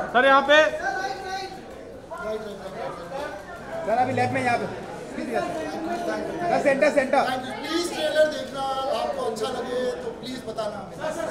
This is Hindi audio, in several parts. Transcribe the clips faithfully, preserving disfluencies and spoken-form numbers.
सर यहाँ पे सर अभी लेफ्ट में यहाँ पे सेंटर सेंटर प्लीज ट्रेलर देखना, आपको अच्छा लगे तो प्लीज बताना।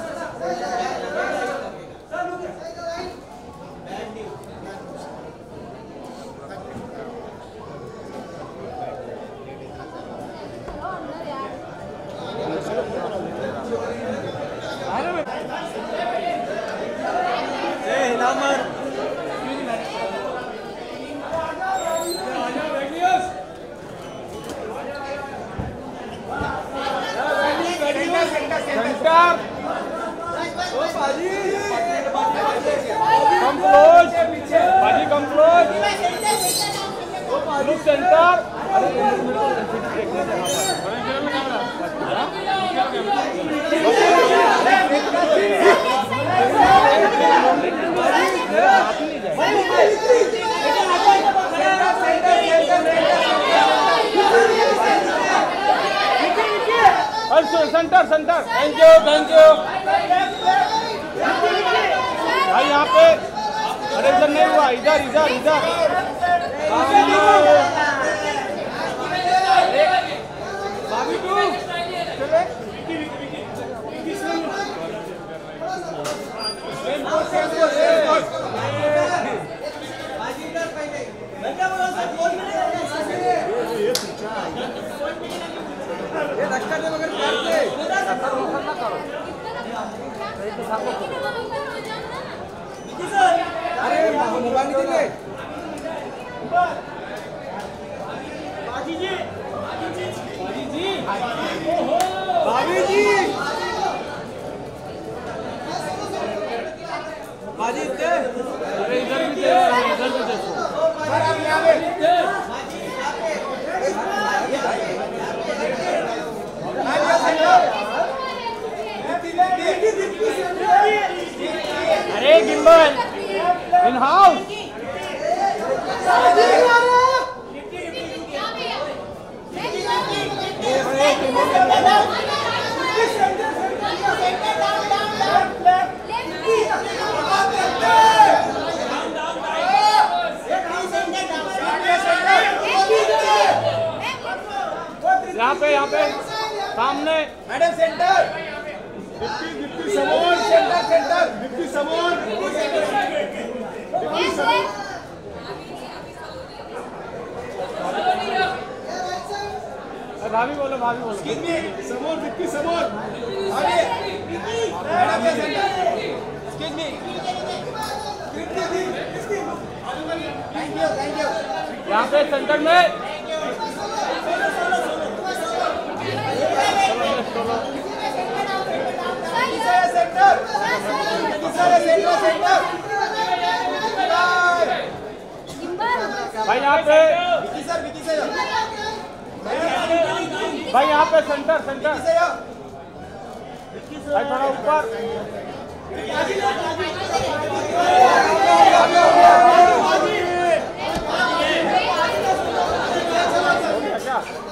Centre centre thank you thank you भाई यहाँ पे अरे इधर नहीं हुआ, इधर इधर इधर अरे मोबाइल नहीं दे बाजी जी बाजी जी भाभी जी बाजी दे। अरे इधर भी दे, इधर भी देखो सर आप यहाँ पे अरे गिम्बल इन हाउस यहाँ पे यहाँ पे सामने मैडम सेंटर समोन सेंटर सेंटर समोन भाभी बोलो भाभी बोलो समोन विक्की समोन आगे मैडम के centre excuse me thank you thank you यहाँ पे सेंटर में भाई यहाँ पे सर विकी सर भाई यहाँ पे सेंटर सेंटर भाई थोड़ा ऊपर